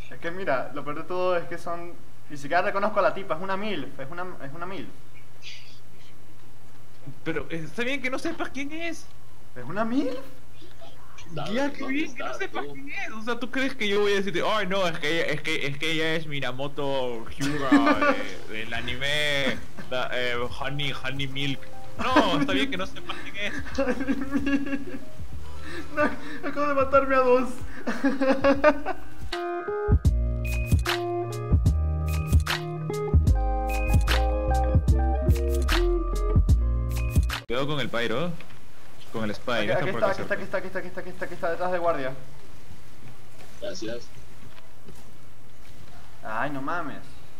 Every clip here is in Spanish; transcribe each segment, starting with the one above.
Es que mira, lo peor de todo es que son... Ni siquiera reconozco a la tipa, es una MILF, es una MILF. Pero está bien que no sepas quién es. ¿Es una MILF? Ya, qué bien que no sepas quién es. O sea, ¿tú crees que yo voy a decirte, ay no, es que ella es Minamoto Hyuga del anime Honey Milk? No, está bien que no sepas quién es. No, acabo de matarme a dos. Cuidado con el Pyro. Con el Spy. Aquí está, detrás de guardia. Gracias. Ay, no mames.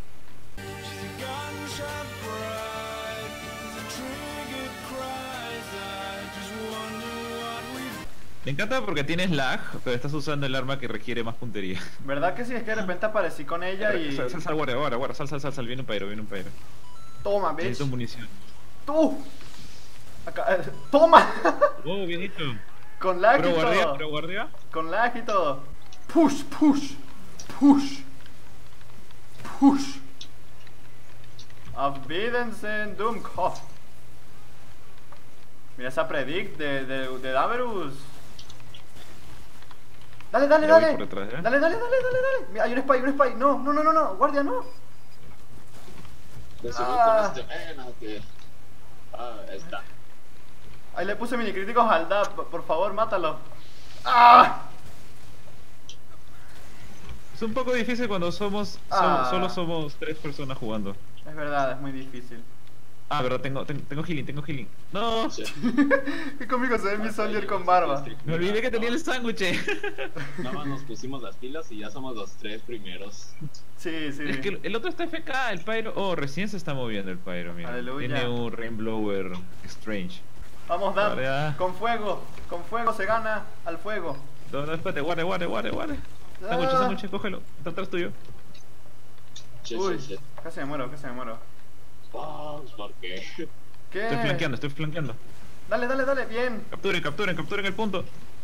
Me encanta porque tienes lag, pero estás usando el arma que requiere más puntería. ¿Verdad que sí? Es que de repente aparecí con ella y... Sal, guardia, sal, viene un Pyro. Toma, bitch. Necesito munición. ¡Tú! Acá, ¡toma! Oh, bien hecho. Con lag Pro y guardia, todo. pro guardia. Con lag y todo. Push. Auf Wiedersehen, Dummkopf. Mira esa predict de Daverus. Dale. Ya voy por detrás, ¿eh? Dale. Mira, hay un spy. No. Guardia, no. De seguro con este que... ahí está. Ahí le puse mini críticos al Dab. Por favor, mátalo. ¡Ah! Es un poco difícil cuando solo somos 3 personas jugando. Es verdad, es muy difícil. Ah, verdad, tengo healing. No, Sí. Y conmigo se ve mi soldier con barba. me olvidé que tenía el sándwich. Nada más nos pusimos las pilas y ya somos los 3 primeros. Sí. Es que el otro está FK, el Pyro. Oh, recién se está moviendo el Pyro, mira. Aleluya. Tiene un Rainblower Strange. Vamos, Dab. Vale, ya. Con fuego se gana al fuego. No, espérate, guarde. Sándwich, cógelo. Está atrás tuyo. Uy, Shit. casi me muero. ¿Por qué? ¿Qué? Estoy flanqueando. Dale, bien. Capturen el punto.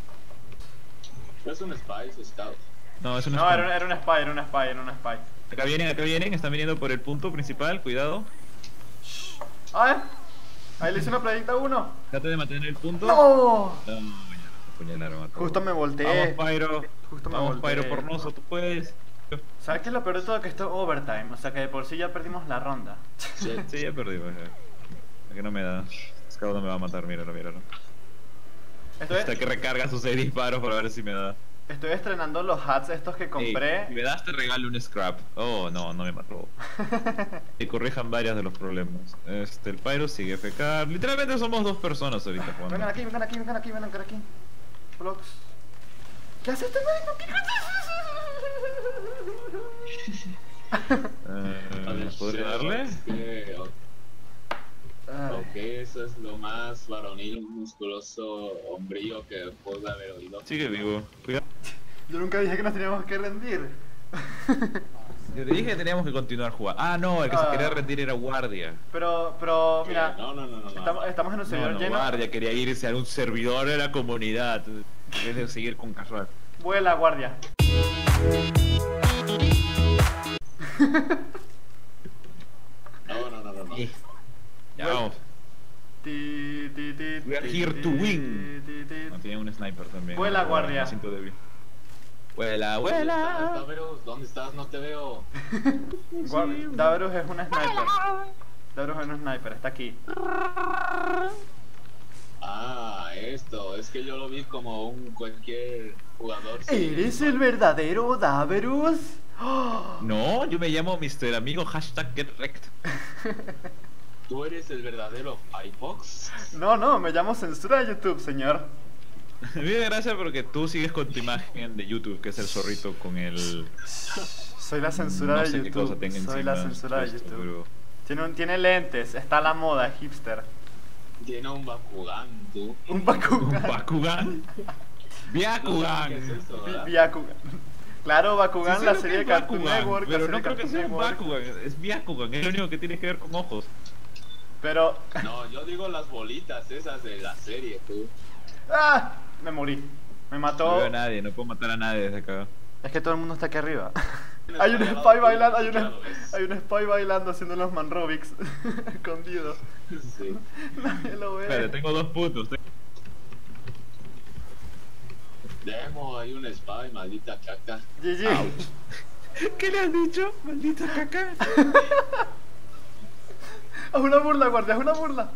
Es un Spice Scout. No, es una No, spam. era una spy. Acá vienen, están viniendo por el punto principal, cuidado. A ver. Ahí le hice una predicta a uno. Trate de mantener el punto. ¡No! No, ya, apuñalaron a todos. Justo me volteé. Vamos, Pyro. Justo me Vamos, volteé. Pyro pornoso, tú puedes. ¿Sabes qué es lo peor de todo? Que esto es overtime. O sea que de por sí ya perdimos la ronda. Shit. Sí, ya perdimos. Ya. Que no me da. Scout no me va a matar, míralo. Hasta que recarga sus 6 disparos para ver si me da. Estoy estrenando los hats estos que compré. Ey, si me das te regalo un scrap. Oh, no me mató. Y corrijan varias de los problemas. El Pyro sigue FK. Literalmente somos 2 personas ahorita jugando. Vengan aquí. Blocks. ¿Qué hace este güey? ¿Qué A ver, ¿Podría darle? Ok, eso es lo más varonil, musculoso, hombrío que puedo haber oído. Sigue vivo. Cuidado. Yo nunca dije que nos teníamos que rendir. Yo te dije que teníamos que continuar jugando. Ah, no, el que se quería rendir era guardia. Pero, mira. No. Estamos en un servidor No, lleno. guardia quería irse a un servidor de la comunidad. En vez de seguir con casual. Vuela, guardia. No. Ya vamos. We are here to win. No, tenía un sniper también. Vuela, guardia. Me siento débil. Vuela. Daverus, ¿dónde estás? No te veo. Daverus es un sniper. Está aquí. Ah, esto. Es que yo lo vi como un cualquier jugador. ¿Eres el verdadero Daverus? No, yo me llamo Mr. Amigo #GetWrecked. ¿Tú eres el verdadero Firefox? No, me llamo censura de YouTube, señor. Bien, gracias porque tú sigues con tu imagen de YouTube, que es el zorrito con el... Soy la censura no de sé qué cosa YouTube. tenga Soy encima la censura de puesto, YouTube. pero- Tiene lentes, está a la moda, hipster. Tiene un Bakugan, tú. Un ¿Un Bakugan. Bakugan? ¿Qué es Byakugan. eso, verdad? Byakugan. Claro, Bakugan, Sí, la sé lo serie que de es Cartoon Bakugan, Network. pero la serie no de creo que Cartoon sea un Network. Bakugan, es Byakugan, es lo único que tiene que ver con ojos. Pero... No, yo digo las bolitas esas de la serie, tú. ¡Ah! Me morí. Me No mató. veo a nadie, no puedo matar a nadie desde acá. Es que todo el mundo está aquí arriba. Hay un spy bailando, hay un spy bailando haciendo los manrobics escondido. Sí. Nadie lo ve. Espérate, tengo 2 puntos. Demo, hay un spy, maldita caca. GG. ¿Qué le has dicho? Maldita caca. Haz una burla, guardia, haz una burla.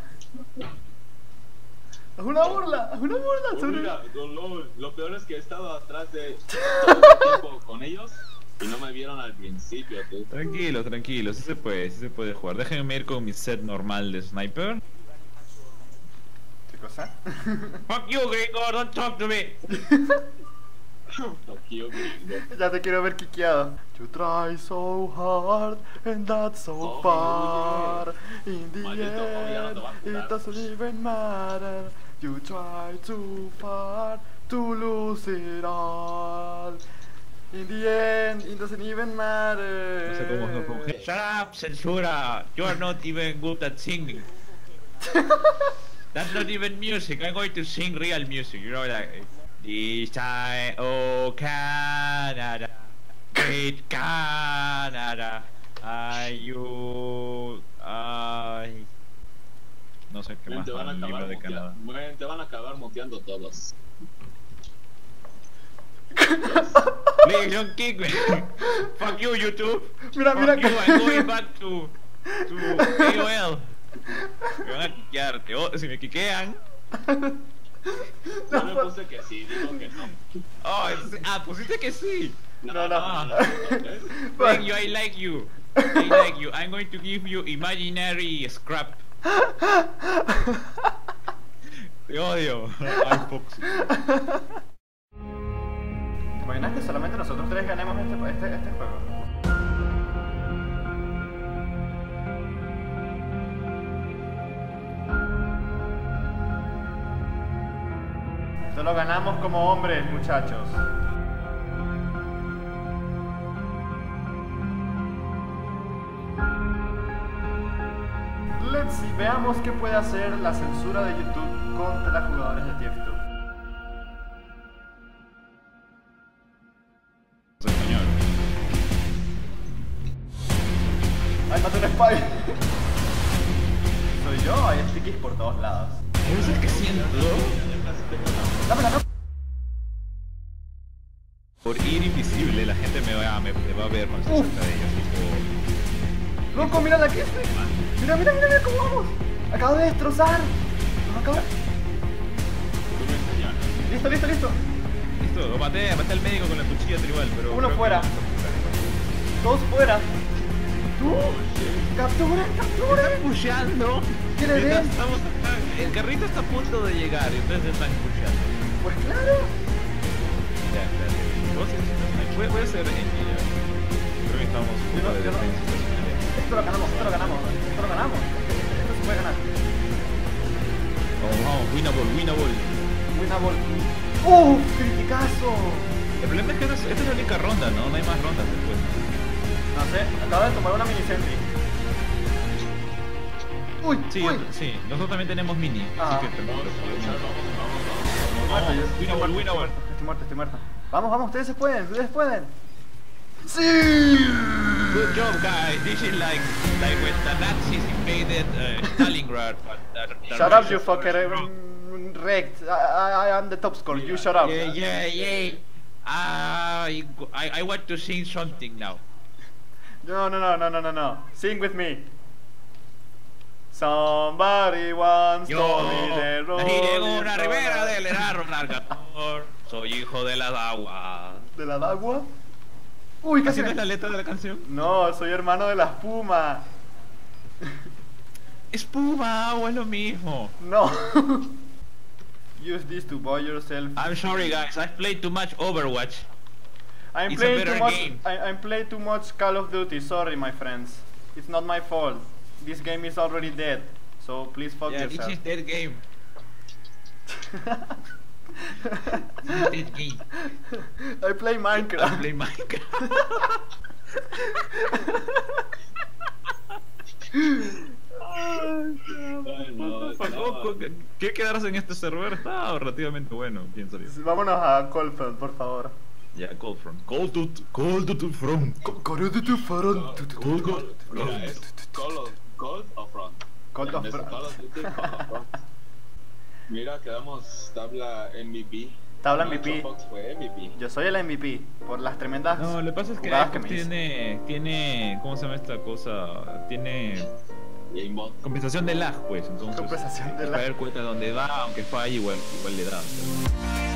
Haz una burla, haz una burla. Oh, sobre- mira, lo peor es que he estado atrás de todo el tiempo con ellos y no me vieron al principio, tú. Tranquilo, tranquilo, sí se puede jugar. Déjenme ir con mi set normal de sniper. ¿Qué cosa? Fuck you, gringo, don't talk to me. Tokio gringo. Ya te quiero ver quiqueado. You try so hard and that's so Oh, far. In the maldito, ya no te va a end, curar. it doesn't even matter. You try too far to lose it all. In the end, it doesn't even matter. No sé cómo se coge. Shut up, censura. You are not even good at singing. That's not even music. I'm going to sing real music. You know, like this time, oh Canada, great Canada, you, no sé qué más. Te van a El libro acabar de Canadá. muteando, te van a acabar muteando todos. Please don't kick me. Fuck you, YouTube. Mira, mira Fuck you. que- I'm going back to AOL. Me van a quiquear. Si me quiquean. Yo le puse que sí, digo que no. Oh, pusiste que sí. No. ¿ves? Thank you, I like you. I like you. I'm going to give you imaginary scrap. Te odio. Ay, Foxy. ¿Te imaginas que solamente nosotros tres ganemos este juego? Esto lo ganamos como hombres, muchachos. Let's see, veamos qué puede hacer la censura de YouTube contra jugadores de TF2. Señor. ¡Ay, maté un spy! ¿Soy yo? Hay stickies por todos lados. ¿Sabes es que siento? ¡Dámela, no! Por ir invisible, la gente me va a ver cuando se Uf. acerca de ellos. Tipo, ¡Loco, mira la que estoy! ¡Mira, mira, mira, mira cómo vamos! ¡Acabo de destrozar! ¡Nos acabo... ¡Listo, listo, listo! listo, lo maté al médico con la cuchilla tribal, pero. Uno creo que fuera. no. ¡Dos fuera! ¡Tú! ¡Captura, captura! Pusheando. ¿Qué le den? El carrito está a punto de llegar y ustedes están pusheando. Pues claro. Ya, espérate. Voy a hacer engineer. Creo que estamos un poco de Yo no- defensa estacionaria. Esto lo ganamos, esto lo ganamos, esto lo ganamos. Esto se puede ganar. Vamos, winnable. Winnable. ¡Criticazo! El problema es que esta es la única ronda, ¿no? No hay más rondas después. No sé, acabo de tomar una mini sentry. ¡Uy! Sí, ¡Uy! sí, nosotros también tenemos mini. Ah. Así que también lo podemos. Muerto, yo- Winnable. Estoy muerto. Vamos, vamos, ustedes pueden. ¡Sí! Good job, guys. This is like when the Nazis invaded Stalingrad. But the Shut up, Russians you were fucker. strong. Wrecked. I am the top score. You shut up. Yeah. I want to sing something now. No. Sing with me. Somebody once told me the road nací en una is ribera gonna- del Herrero Nargador. Soy hijo de las aguas. ¿De la agua? Uy, casi ¿Así no me... es la letra de la canción? No, soy hermano de la espuma. Espuma, agua es lo mismo. No. Use this to buy yourself. I'm sorry, guys. I've played too much Overwatch. I'm It's a playing too better much. game. I'm playing too much Call of Duty. Sorry, my friends. It's not my fault. This game is already dead. So please fuck Yeah, this yourself. is dead game. This is dead game. I play I Minecraft. play Minecraft. ¿Qué quedarse en este server? Está relativamente bueno, pienso yo. Vámonos a Coldfield, por favor. Ya, Cold Front. Cold Front. Corre de tu farón. Mira, es Cold of Front. Cold of En vez de Front. Call of Duty, Cold of Front. Mira, quedamos tabla MVP. Tabla No, MVP. Xbox fue MVP. Yo soy el MVP por las tremendas No, lo que pasa es que jugadas Xbox me hice. tiene, ¿cómo se llama esta cosa? Tiene Gamebot. compensación de lag, pues, entonces. Compensación de lag. Para ver cuenta dónde va, aunque falle, igual le da.